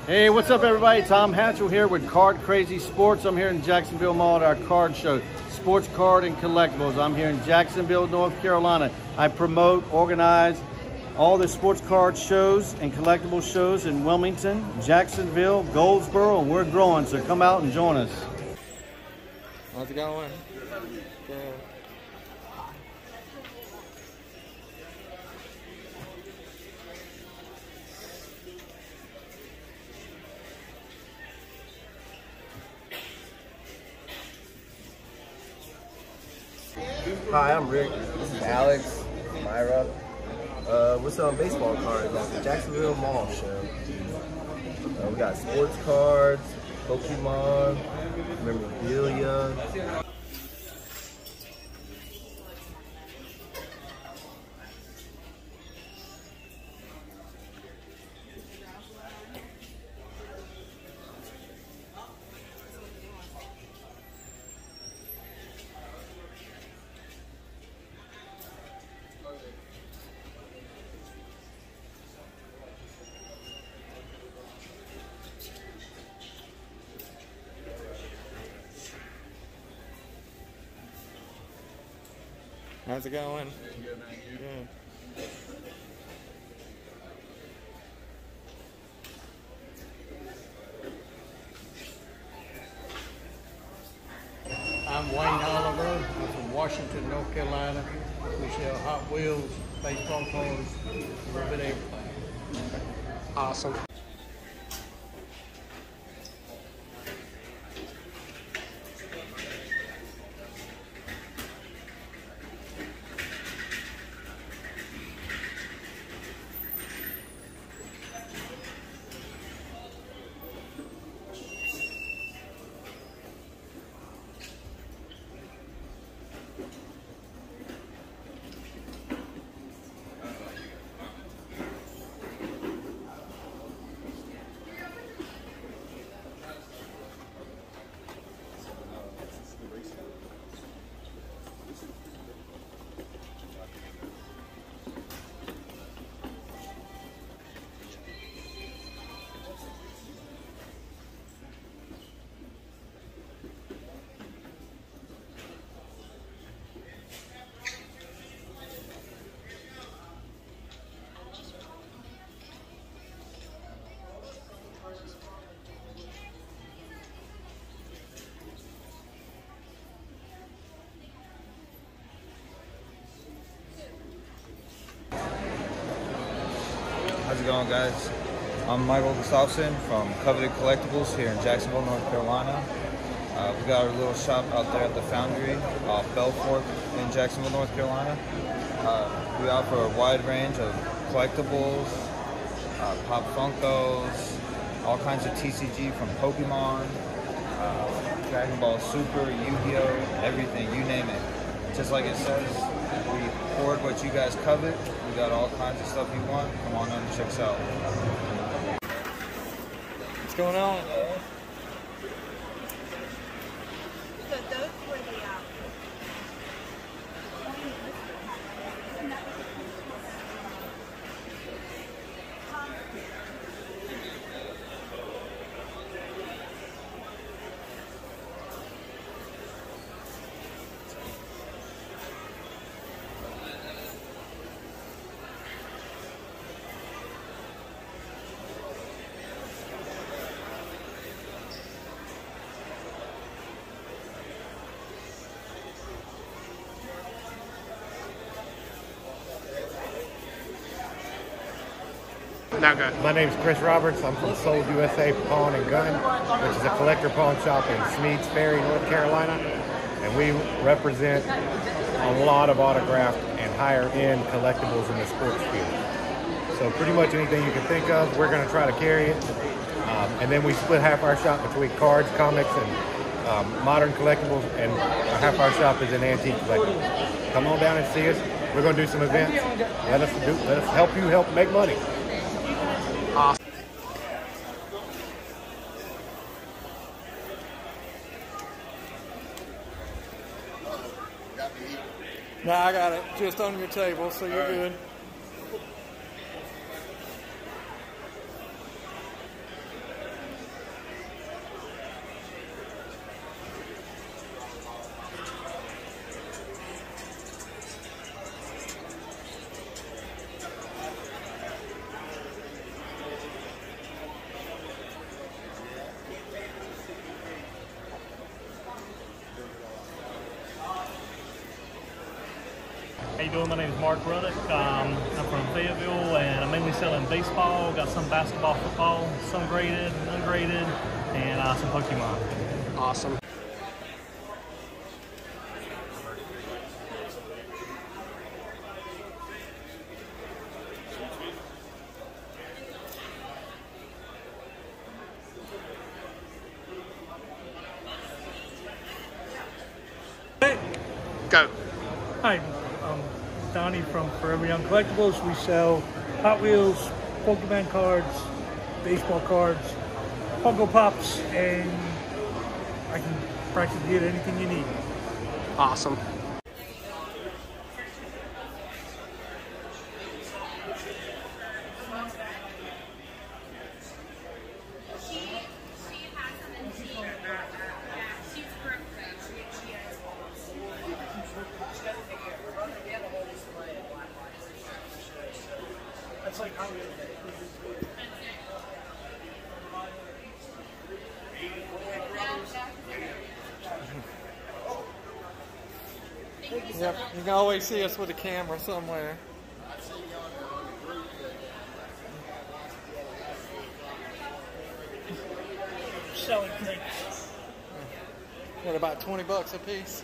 Hey, what's up everybody? Tom Hatchell here with Card Crazy Sports. I'm here in Jacksonville Mall at our card show, Sports Card and Collectibles. I'm here in Jacksonville, North Carolina. I promote, organize all the sports card shows and collectible shows in Wilmington, Jacksonville, Goldsboro, and we're growing, so come out and join us. How's it going? Good. Hi, I'm Rick. This is Alex, Myra. We're selling baseball cards at the Jacksonville Mall show. We got sports cards, Pokemon, memorabilia. How's it going? Good, man. Good. I'm Wayne Oliver. I'm from Washington, North Carolina. We sell Hot Wheels, baseball cards, a little bit of everything. Awesome. How's it going, guys? I'm Michael Gustafson from Coveted Collectibles here in Jacksonville, North Carolina. We got our little shop out there at the Foundry off Belfort in Jacksonville, North Carolina. We offer a wide range of collectibles, Pop Funkos, all kinds of TCG from Pokemon, Dragon Ball Super, Yu-Gi-Oh, everything, you name it. Just like it says, we hoard what you guys covet. We got all kinds of stuff you want. Come on in and check us out. What's going on? So those were the My name is Chris Roberts. I'm from Sold USA Pawn and Gun, which is a collector pawn shop in Smeads Ferry, North Carolina. And we represent a lot of autographed and higher-end collectibles in the sports field. So pretty much anything you can think of, we're going to try to carry it. And then we split half our shop between cards, comics, and modern collectibles, and half our shop is in antique collectibles. Come on down and see us. We're going to do some events. Let us help you help make money. Awesome. No, I got it just on your table, so you're good. you doing? My name is Mark Ruddock. I'm from Fayetteville, and I'm mainly selling baseball. Got some basketball, football, some graded, ungraded, and some Pokemon. Awesome. Go. Hi, I'm Donnie from Forever Young Collectibles. We sell Hot Wheels, Pokemon cards, baseball cards, Funko Pops, and I can practically get anything you need. Awesome. That's like how Yep, you can always see us with a camera somewhere. selling things. What, about 20 bucks a piece?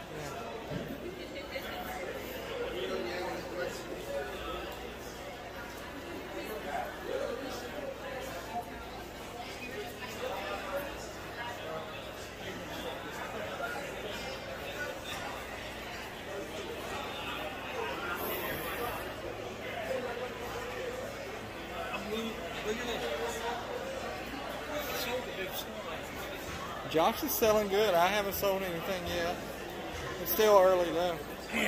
Josh is selling good. I haven't sold anything yet. It's still early though.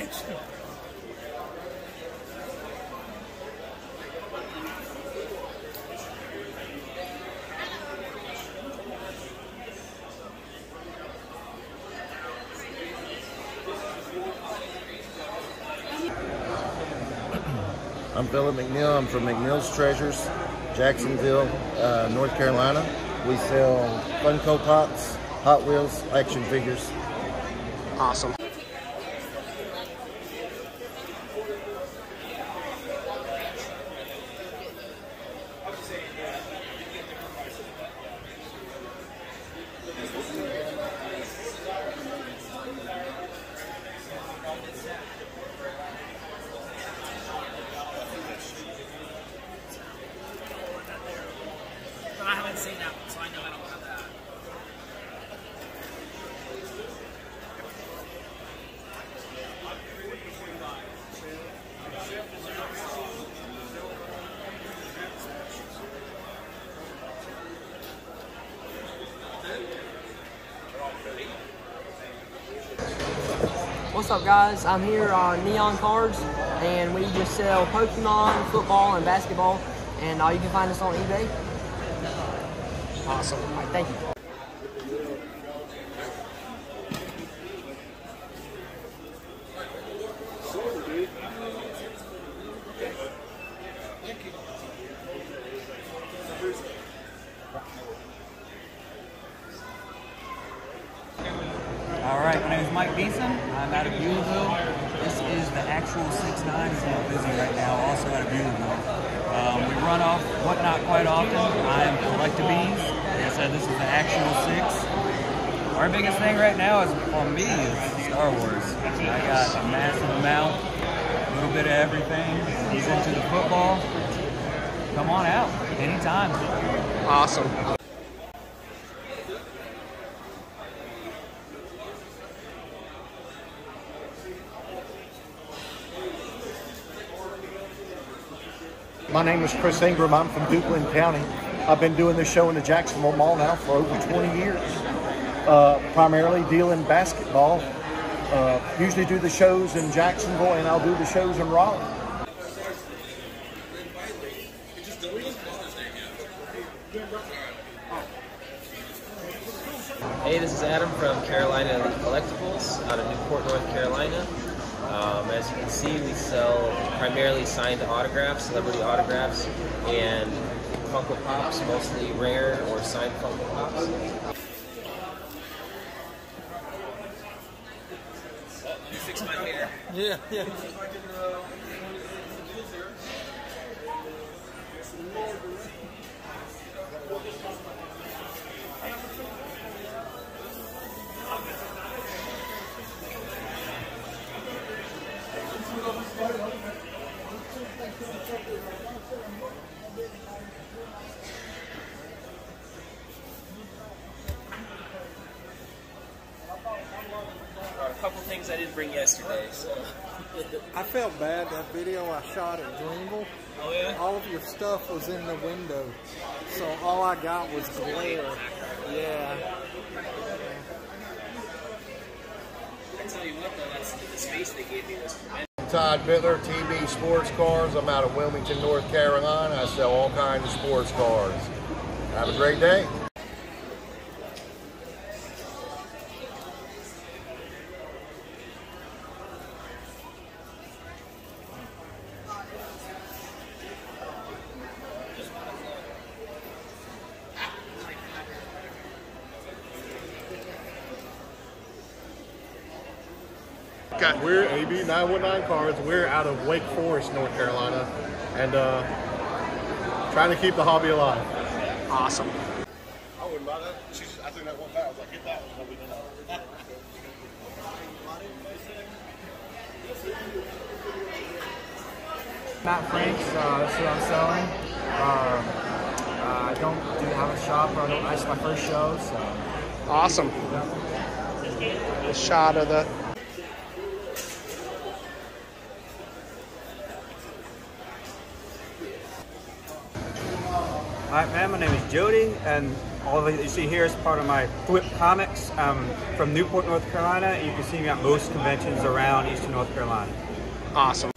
I'm Philip McNeil. I'm from McNeil's Treasures, Jacksonville, North Carolina. We sell Funko Pops, Hot Wheels, action figures. Awesome. I haven't seen that one, so I know I don't have that. What's up, guys? I'm here on Neon Cards, and we just sell Pokemon, football, and basketball. And you can find us on eBay. Awesome. All right, thank you. All right, my name is Mike Beeson. I'm out of Beulaville. This is the actual 6'9". It's a little busy right now, also out of Beulaville. We run off Whatnot quite often. I am Collectibles. Like I said, this is the actual 6. Our biggest thing right now is, on me, is Star Wars. I got a massive amount, a little bit of everything. He's into the football. Come on out, anytime. Awesome. My name is Chris Ingram. I'm from Duplin County. I've been doing this show in the Jacksonville Mall now for over 20 years. Primarily dealing basketball. Usually do the shows in Jacksonville, and I'll do the shows in Raleigh. Hey, this is Adam from Carolina Elite Collectibles out of Newport, North Carolina. As you can see, we sell primarily signed autographs, celebrity autographs, and Funko Pops, mostly rare or signed Funko Pops. You fix my hair. Yeah, yeah. A couple things I didn't bring yesterday, so. I felt bad that video I shot at Greenville. Oh yeah? All of your stuff was in the window, so all I got was glare. Yeah. I tell you what though, that's the space they gave me was tremendous. Todd Bittler, TB Sports Cars. I'm out of Wilmington, North Carolina. I sell all kinds of sports cars. Have a great day. We're AB 919 Cards. We're out of Wake Forest, North Carolina, and trying to keep the hobby alive. Awesome. I wouldn't buy that. I think that one back. I was like, get that one. Matt Franks, this is what I'm selling. I don't have a shop, or this is my first show, so. Awesome. A shot of the. Hi, man. My name is Jody, and all that you see here is part of my Flip Comics. I'm from Newport, North Carolina, and you can see me at most conventions around Eastern North Carolina. Awesome.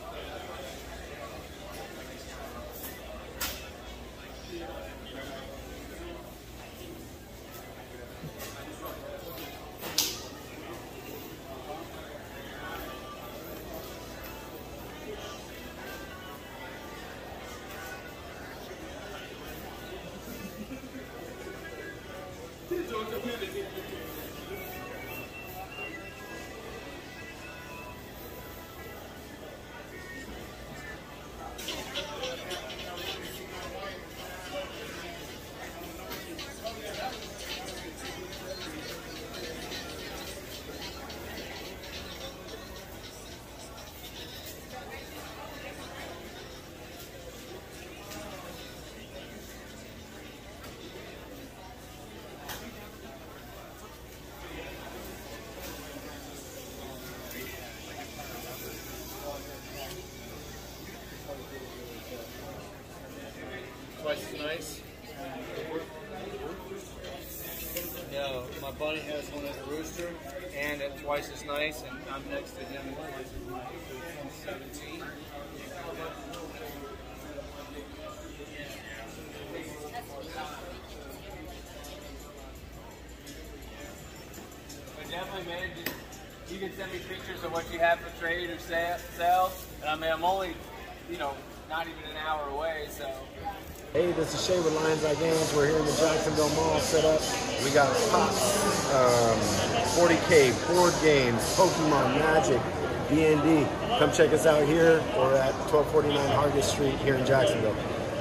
Twice as nice. No, my buddy has one as a rooster, and it's twice as nice, and I'm next to him. It's 17. But definitely, man, you can send me pictures of what you have for trade or sell. And I mean, I'm only, not even an hour away, so. Hey, this is Shay with Lions Eye Games. We're here in the Jacksonville Mall set up. We got Pops, 40K, board games, Pokemon, Magic, D&D. Come check us out here. We're at 1249 Hargis Street here in Jacksonville.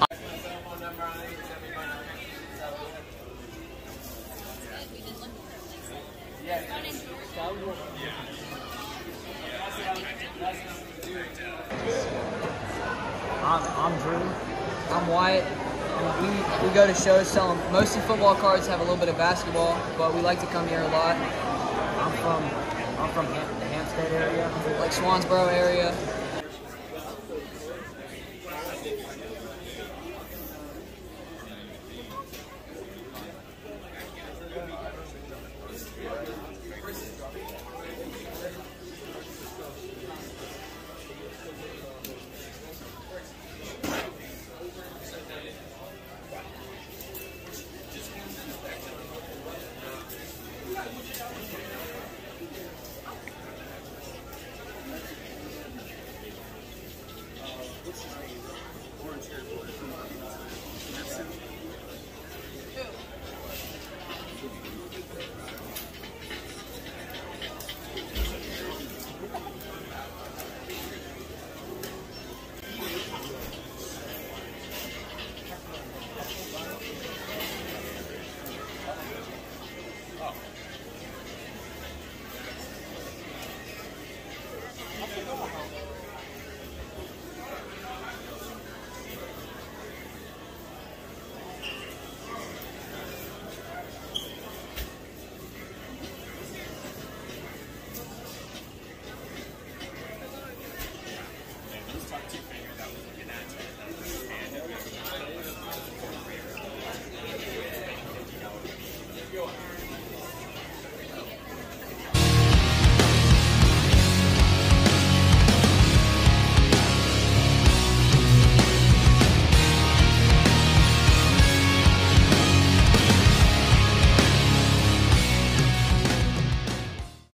I'm Drew. I'm Wyatt. And we go to shows selling mostly football cards, have a little bit of basketball, but we like to come here a lot. I'm from the Hampstead area, like Swansboro area.